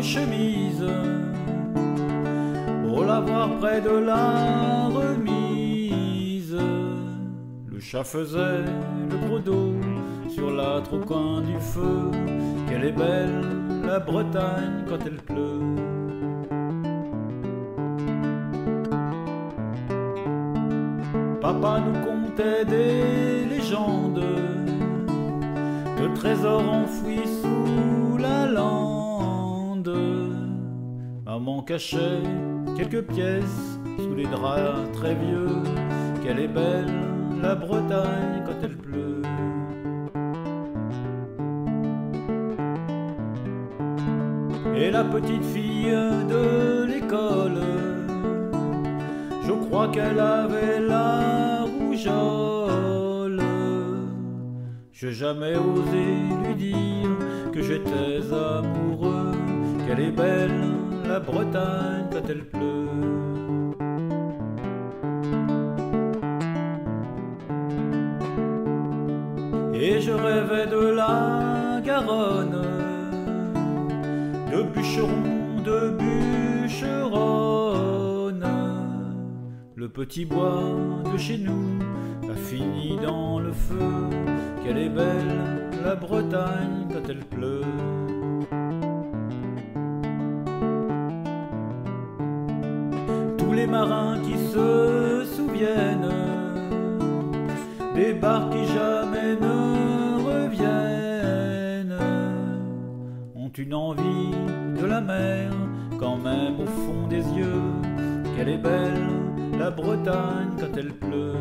chemise pour la voir près de la remise. Le chat faisait le gros dos sur l'âtre au coin du feu. Qu'elle est belle, la Bretagne, quand elle pleut. Papa nous contait des légendes de trésors enfouis sous la lande. Maman cachait quelques pièces sous les draps très vieux. Qu'elle est belle, la Bretagne, quand elle pleut. Et la petite fille de l'école, je crois qu'elle avait la rougeole. J'ai jamais osé lui dire que j'étais amoureux. Qu'elle est belle, la Bretagne, quand elle pleut. Et je rêvais de la Garonne, de bûcheron, de bûcheronne. Le petit bois de chez nous a fini dans le feu. Qu'elle est belle, la Bretagne, quand elle pleut. Tous les marins qui se souviennent des barques qui jamais ne reviennent ont une envie de la mer, quand même au fond des yeux. Qu'elle est belle, la Bretagne, quand elle pleut.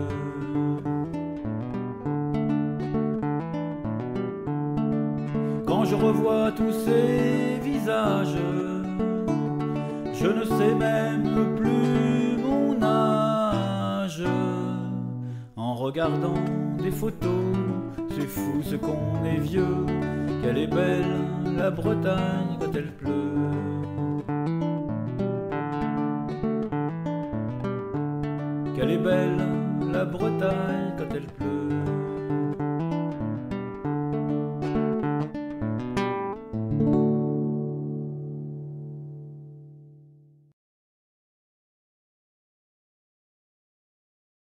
Quand je revois tous ces visages, je ne sais même plus mon âge. En regardant des photos, c'est fou ce qu'on est vieux. Qu'elle est belle, la Bretagne, quand elle pleut. Qu'elle est belle, la Bretagne,